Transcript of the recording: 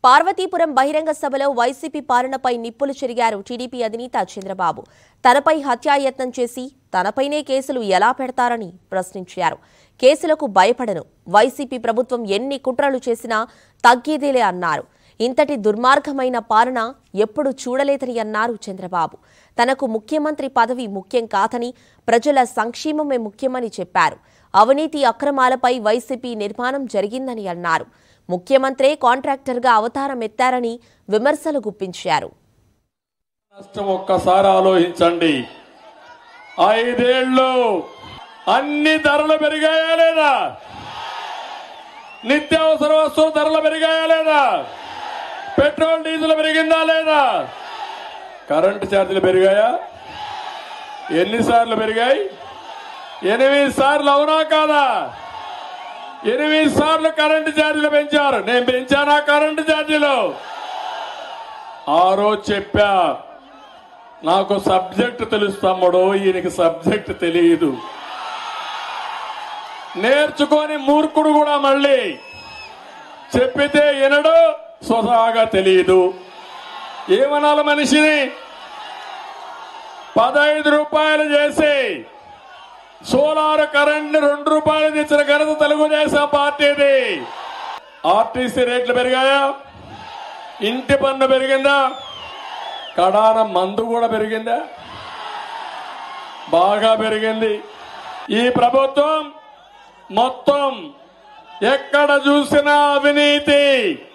పార్వతీపురం బహిరంగ సభలో వైసీపీ పాలనపై నిప్పులు చెరిగారు టీడీపీ అధినేత చంద్రబాబు. తనపై హత్యాయత్నం చేసి తనపైనే కేసులు ఎలా పెడతారని ప్రశ్నించారు. కేసులకు భయపడను, వైసీపీ ప్రభుత్వం ఎన్ని కుట్రలు చేసినా తగ్గేదేలే అన్నారు. ఇంతటి దుర్మార్గమైన పాలన ఎప్పుడు చూడలేదని అన్నారు చంద్రబాబు. తనకు ముఖ్యమంత్రి పదవి ముఖ్యం కాదని, ప్రజల సంక్షేమమే ముఖ్యమని చెప్పారు. అవినీతి అక్రమాలపై వైసీపీ నిర్మాణం జరిగిందని అన్నారు. ముఖ్యమంత్రే కాంట్రాక్టర్గా అవతారం ఎత్తారని విమర్శలు గుప్పించారు. ఒక్కసారి ఆలోచించండి, 5 ఏళ్లు అన్ని ధరలు పెరిగాయా లేదా? నిత్యావసర వస్తువుల ధరలు పెరిగాయా లేదా? పెట్రోల్ డీజిల్ పెరిగిందా లేదా? కరెంటు ఛార్జీలు పెరిగాయా? ఎన్నిసార్లు పెరిగాయి? 8 సార్లు, అవునా కాదా? 8 సార్లు కరెంటు ఛార్జీలు పెంచారు. నేను పెంచానా కరెంటు ఛార్జీలు? ఆ రోజు చెప్పా, నాకు సబ్జెక్ట్ తెలుసు తమ్ముడు, ఈయనకి సబ్జెక్ట్ తెలియదు. నేర్చుకొని మూర్ఖుడు కూడా మళ్ళీ చెప్పితే వినడు, స్వతహాగా తెలియదు. ఏమనాలి మనిషిని? 15 రూపాయలు చేసి సోలార్ కరెంట్ 2 రూపాయలు తెచ్చిన ఘనత తెలుగుదేశం పార్టీది. ఆర్టీసీ రేట్లు పెరిగాయా? ఇంటి పన్ను పెరిగిందా? కడాన మందు కూడా పెరిగిందా? బాగా పెరిగింది. ఈ ప్రభుత్వం మొత్తం ఎక్కడ చూసినా అవినీతి.